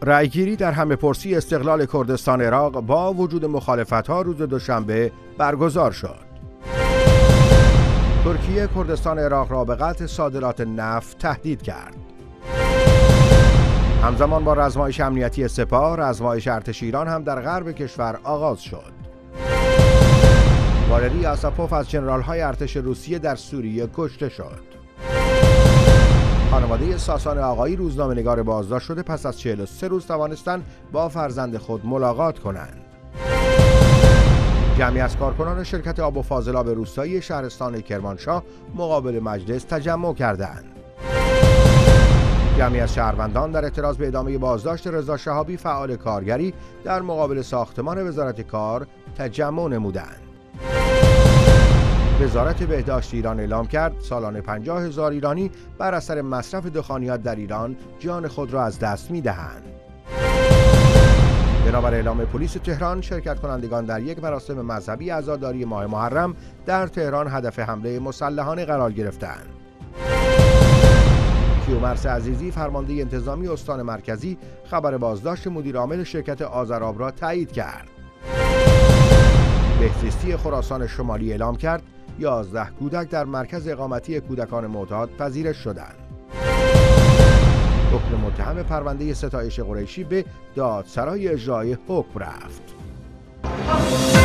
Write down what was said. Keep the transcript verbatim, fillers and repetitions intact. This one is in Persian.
رأیگیری در همه‌پرسی استقلال کردستان عراق با وجود مخالفت‌ها روز دوشنبه برگزار شد. ترکیه کردستان عراق را به قطع صادرات نفت تهدید کرد. همزمان با رزمایش امنیتی سپاه، رزمایش ارتش ایران هم در غرب کشور آغاز شد. والری آساپوف از ژنرال‌های ارتش روسیه در سوریه کشته شد. خانواده ساسان آقایی روزنامه‌نگار بازداشت شده پس از چهل و سه روز توانستند با فرزند خود ملاقات کنند. جمعی از کارکنان شرکت آب و فاضلاب روستایی شهرستان کرمانشاه مقابل مجلس تجمع کردند. جمعی از شهروندان در اعتراض به ادامه بازداشت رضا شهابی فعال کارگری در مقابل ساختمان وزارت کار تجمع نمودند. وزارت بهداشت ایران اعلام کرد سالانه پنجاه هزار ایرانی بر اثر مصرف دخانیات در ایران جان خود را از دست می‌دهند. بنابر اعلام پلیس تهران، شرکت کنندگان در یک مراسم مذهبی عزاداری ماه محرم در تهران هدف حمله مسلحانه قرار گرفتند. کیومرث عزیزی فرمانده انتظامی استان مرکزی خبر بازداشت مدیر عامل شرکت آذرآب را تایید کرد. بهزیستی خراسان شمالی اعلام کرد یازده کودک در مرکز اقامتی کودکان معتاد پذیرش شدند. حکم متهم پرونده ستایش قریشی به دادسرای اجرایی حکم رفت.